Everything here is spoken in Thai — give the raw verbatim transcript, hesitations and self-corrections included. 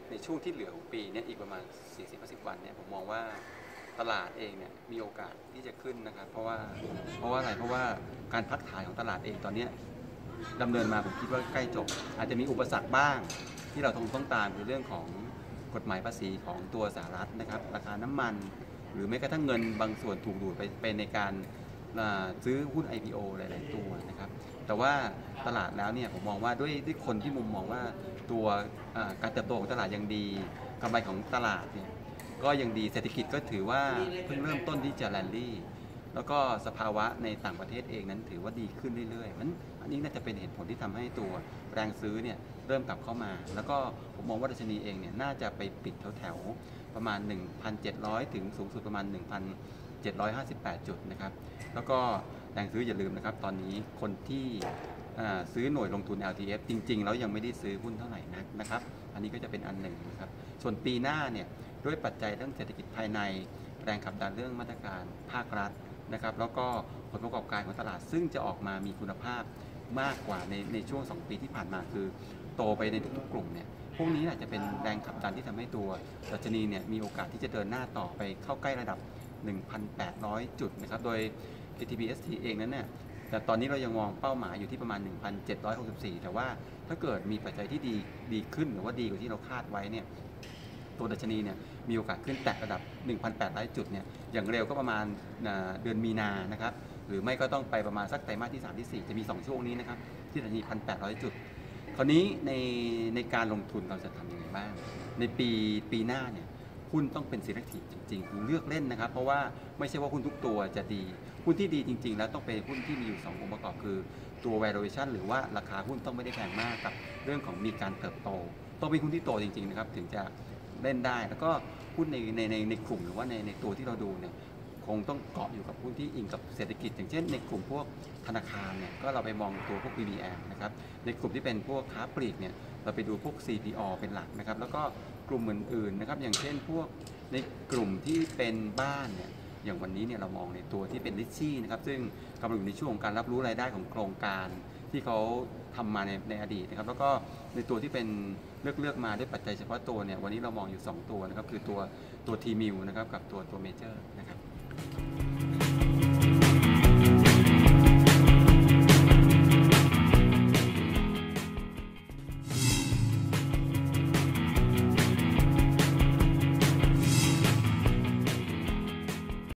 ในช่วงที่เหลือของปีนี้อีกประมาณ สี่สิบถึงห้าสิบ วันเนี่ยผมมองว่าตลาดเองเนี่ยมีโอกาสที่จะขึ้นนะครับเพราะว่าเพราะว่าอะไรเพราะว่าการพักฐานของตลาดเองตอนนี้ดำเนินมาผมคิดว่าใกล้จบอาจจะมีอุปสรรคบ้างที่เราต้องต้องตามคือเรื่องของกฎหมายภาษีของตัวสหรัฐนะครับราคาน้ำมันหรือแม้กระทั่งเงินบางส่วนถูกดูดไปไปในการซื้อหุ้น ไอ พี โอ หลายๆตัวนะครับแต่ว่าตลาดแล้วเนี่ยผมมองว่าด้วยด้วยคนที่มุมมองว่าตัวการเติบโตของตลาดยังดีกำไรของตลาดเนี่ยก็ยังดีเศรษฐกิจก็ถือว่าเพิ่งเริ่มต้นที่จะแลนดี้แล้วก็สภาวะในต่างประเทศเองนั้นถือว่าดีขึ้นเรื่อยๆมันอันนี้น่าจะเป็นเหตุผลที่ทำให้ตัวแรงซื้อเนี่ยเริ่มกลับเข้ามาแล้วก็ผมมองว่าดัชนีเองเนี่ยน่าจะไปปิดแถวๆประมาณ หนึ่งพันเจ็ดร้อย ถึงสูงสุดประมาณ หนึ่งพันเจ็ดร้อยห้าสิบแปด จุดนะครับแล้วก็แรงซื้ออย่าลืมนะครับตอนนี้คนที่ซื้อหน่วยลงทุน แอล ที เอฟ จริงๆแล้วยังไม่ได้ซื้อหุ้นเท่าไหร่นักนะครับอันนี้ก็จะเป็นอันหนึ่งนะครับส่วนปีหน้าเนี่ยด้วยปัจจัยเรื่องเศรษฐกิจภายในแรงขับดันเรื่องมาตรการภาครัฐนะครับแล้วก็ผลประกอบการของตลาดซึ่งจะออกมามีคุณภาพมากกว่าในในช่วงสองปีที่ผ่านมาคือโตไปในทุกๆกลุ่มเนี่ยพวกนี้อาจจะเป็นแรงขับดันที่ทำให้ตัวดัชนีเนี่ยมีโอกาสที่จะเดินหน้าต่อไปเข้าใกล้ระดับ หนึ่งพันแปดร้อย จุดนะครับโดย เอ ที พี เอส ที เองนั้นเนี่ยแต่ตอนนี้เรายังมองเป้าหมายอยู่ที่ประมาณ หนึ่งพันเจ็ดร้อยหกสิบสี่ แต่ว่าถ้าเกิดมีปัจจัยที่ดีดีขึ้นหรือว่าดีกว่าที่เราคาดไว้เนี่ยตัวดัชนีเนี่ยมีโอกาสขึ้นแตะระดับ หนึ่งพันแปดร้อย จุดเนี่ยอย่างเร็วก็ประมาณเดือนมีนานะครับหรือไม่ก็ต้องไปประมาณสักไตรมาสที่สามที่สี่จะมีสองช่วงนี้นะครับที่ดัชนี หนึ่งพันแปดร้อย จุดคราวนี้ในในการลงทุนเราจะทำยังไงบ้างในปีปีหน้าเนี่ยหุ้นต้องเป็น selective จริงๆเลือกเล่นนะครับเพราะว่าไม่ใช่ว่าหุ้นทุกตัวจะดีหุ้นที่ดีจริงๆแล้วต้องเป็นหุ้นที่มีอยู่สององค์ประกอบคือตัว valuation หรือว่าราคาหุ้นต้องไม่ได้แพงมากกับเรื่องของมีการเติบโตต้องเป็นหุ้นที่โตจริงๆนะครับถึงจะเล่นได้แล้วก็หุ้นในในในในกลุ่มหรือว่าในในตัวที่เราดูเนี่ยคงต้องเกาะอยู่กับหุ้นที่อิงกับเศรษฐกิจอย่างเช่นในกลุ่มพวกธนาคารเนี่ยก็เราไปมองตัวพวก บี บี แอล นะครับในกลุ่มที่เป็นพวกค้าปลีกเนี่ยเราไปดูพวก ซี พี อ เป็นหลักนะครับแล้วก็กลุ่มอื่นๆนะครับอย่างเช่นพวกในกลุ่มที่เป็นบ้านเนี่ยอย่างวันนี้เนี่ยเรามองในตัวที่เป็นลิชชี่นะครับซึ่งกำลังอยู่ในช่วงของการรับรู้รายได้ของโครงการที่เขาทำมาในในอดีตนะครับแล้วก็ในตัวที่เป็นเลือกเลือกมาด้วยปัจจัยเฉพาะตัวเนี่ยวันนี้เรามองอยู่สองตัวนะครับคือตัวตัวทีมิวนะครับกับตัวตัวเมเจอร์นะครับ